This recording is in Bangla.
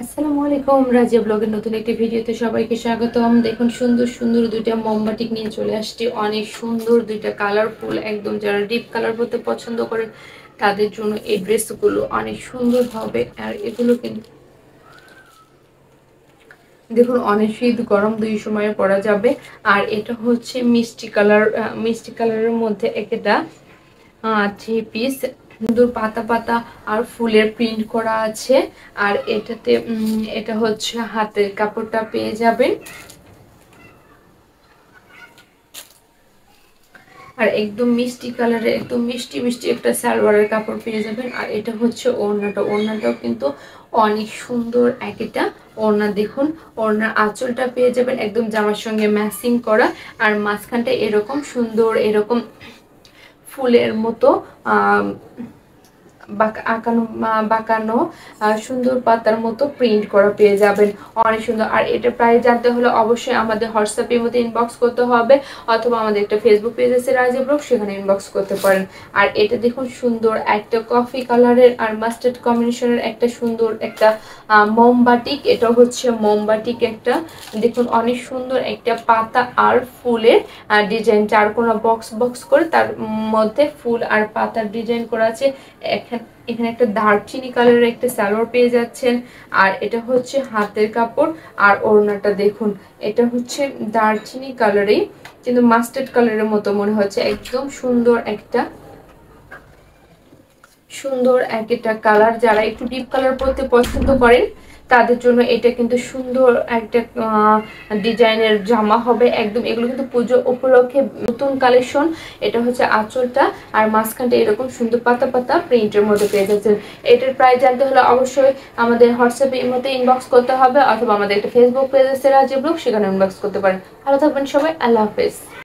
আসসালামু আলাইকুম, রাজিয়া ব্লগের নতুন একটি ভিডিওতে সবাইকে স্বাগতম। দেখুন সুন্দর সুন্দর দুইটা মোমবাতিক নিয়ে চলে আসছি। অনেক সুন্দর দুইটা কালারফুল, একদম যারা ডিপ কালার পরতে পছন্দ করে তাদের জন্য এই ড্রেসগুলো অনেক সুন্দর হবে। আর এগুলো কিন্তু দেখুন অনেক শীত গরম দুই সময়ে পরা যাবে। আর এটা হচ্ছে মিষ্টি কালারের মধ্যে একটা থ্রি পিস, সুন্দর পাতা পাতা আর ফুলের প্রিন্ট করা আছে। আর এটাতে এটা হচ্ছে হাতের কাপড়টা পেয়ে যাবেন। আর একদম মিষ্টি কালারের, একদম মিষ্টি মিষ্টি একটা সালোয়ারের কাপড় পেয়ে যাবেন। আর এটা হচ্ছে ওড়নাটাও কিন্তু অনেক সুন্দর একটা ওড়না। দেখুন ওড়নার আঁচলটা পেয়ে যাবেন একদম জামার সঙ্গে ম্যাচিং করা। আর মাঝখানটা এরকম সুন্দর, এরকম ফুলের মতো আঁকানো বাঁকানো সুন্দর পাতার মতো প্রিন্ট করা পেয়ে যাবেন। অনেক সুন্দর। আর এটা প্রাইস জানতে হলে অবশ্যই আমাদের হোয়াটসঅ্যাপের মধ্যে ইনবক্স করতে হবে, অথবা আমাদের একটা ফেসবুক পেজ আছে রাজিয়া ব্লগ, সেখানে ইনবক্স করতে পারেন। আর এটা দেখুন সুন্দর একটা কফি কালারের আর মাস্টার্ড কম্বিনেশনের একটা সুন্দর একটা মোমবাটিক। এটা হচ্ছে মোমবাটিক একটা, দেখুন অনেক সুন্দর একটা পাতা আর ফুলের ডিজাইন, চারকোনা বক্স বক্স করে তার মধ্যে ফুল আর পাতার ডিজাইন করা আছে। এখানে একটা দারচিনি কালারের একটা সালোয়ার পেয়ে যাচ্ছেন। আর এটা হচ্ছে হাতের কাপড়। আর ওড়নাটা দেখুন, এটা হচ্ছে দারচিনি কালারই, কিন্তু মাস্টার্ড কালারের মতো মনে হচ্ছে। একদম সুন্দর একটা কালার। যারা একটু ডিপ কালার পরতে পছন্দ করেন তাদের জন্য এটা কিন্তু সুন্দর একটা ডিজাইনের জামা হবে একদম। এগুলো কিন্তু পুজো উপলক্ষে নতুন কালেকশন। এটা হচ্ছে আঁচলটা, আর মাঝখানটা এরকম সুন্দর পাতা পাতা প্রিন্টের মধ্যে পেয়ে যাচ্ছেন। এটার প্রাইস জানতে হলে অবশ্যই আমাদের হোয়াটসঅ্যাপে এর মধ্যে ইনবক্স করতে হবে, অথবা আমাদের একটা ফেসবুক পেজ আছে রাজিয়া ব্লগ, সেখানে ইনবক্স করতে পারেন। ভালো থাকবেন সবাই, আল্লাহ হাফেজ।